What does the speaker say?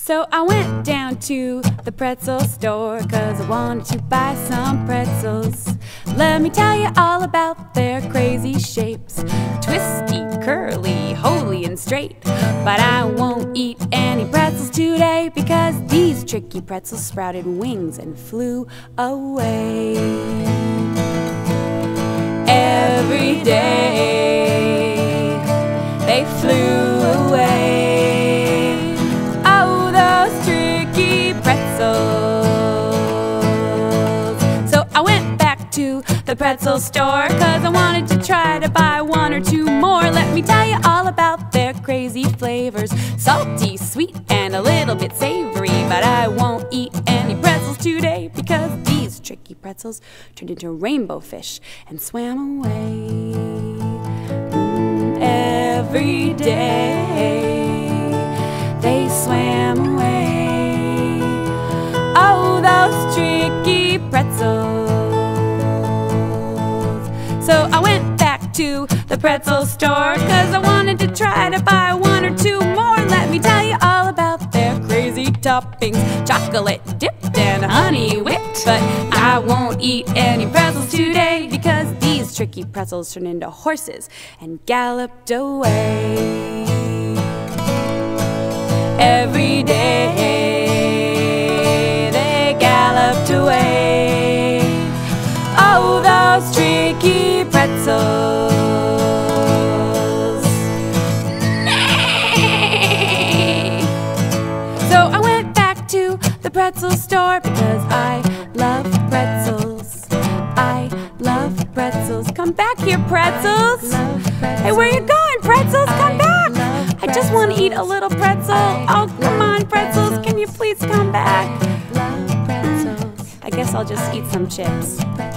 So I went down to the pretzel store 'cause I wanted to buy some pretzels. Let me tell you all about their crazy shapes. Twisty, curly, holy and straight. But I won't eat any pretzels today because these tricky pretzels sprouted wings and flew away. Every day they flew away. Oh, those tricky pretzels. So I went back to the pretzel store 'cause I wanted to try to buy one or two more. Let me tell you all about their crazy flavors. Salty, sweet, and a little bit savory. But I won't eat any pretzels today because these tricky pretzels turned into rainbow fish and swam away. Every day they swam away. Oh, those tricky pretzels. So I went back to the pretzel store 'cause I wanted to try to buy one or two more. Let me tell you all about their crazy toppings. Chocolate dipped and honey whipped. But I won't eat any pretzels today because these tricky pretzels turned into horses and galloped away. Every day they galloped away. Oh, those tricky pretzels. So I went back to the pretzel store because I love pretzels. I love pretzels. Come back here, pretzels. Hey, where you going, pretzels? Come back. I just want to eat a little pretzel. Oh, come on, pretzels. Can you please come back? I guess I'll just eat some chips.